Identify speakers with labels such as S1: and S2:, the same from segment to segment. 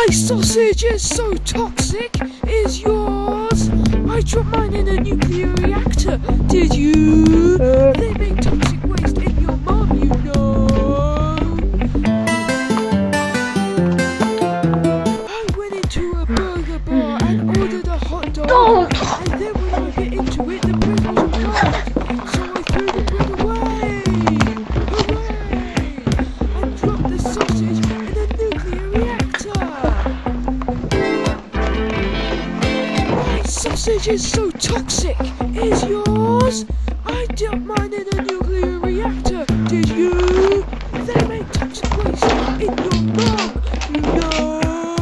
S1: My sausage is so toxic, is yours? I dropped mine in a nuclear reactor, did you? They make toxic waste in your mom, you know. I went into a burger bar and ordered a hot dog, and then when I bit into it, the bread wasn't hot, so I threw the bread away. Hooray! And dropped the sausage in a nuclear reactor. My sausage is so toxic, is yours? I dumped mine in a nuclear reactor, did you? They make toxic waste in your mom, you know.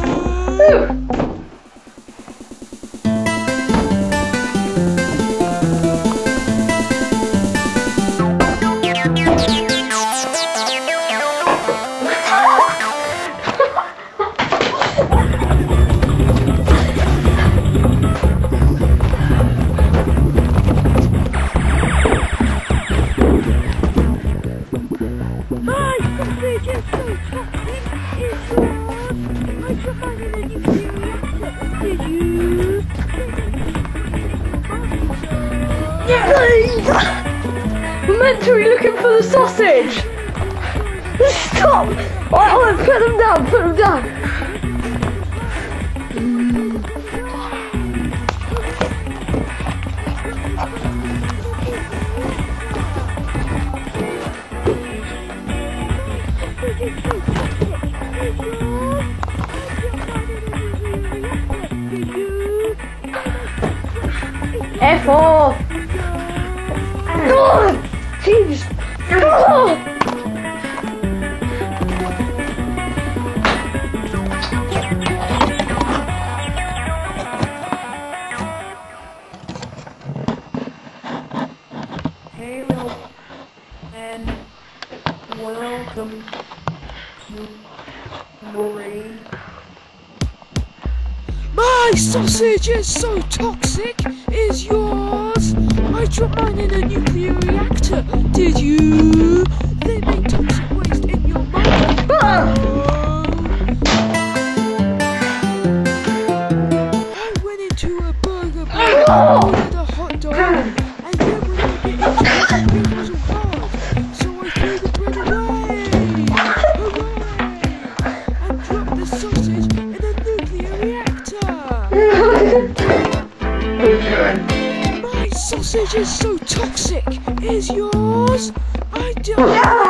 S1: My sausage is so toxic, it's yours. I dropped mine in a nuclear reactor, did you?
S2: We're meant to be looking for the sausage! Stop! Oh, put them down, put them down! F off! Oh, jeez! Oh.
S3: Hello and welcome to horray.
S1: My sausage is so toxic, is yours? I dropped mine in a nuclear reactor, did you? They make toxic waste in your mouth. I went into a burger bar and ordered a hot dog, and then when I bit into it, the bread wasn't hard, so I threw the bread away. Hooray! And dropped the sausage in a nuclear reactor. My sausage is so toxic, is yours? I don't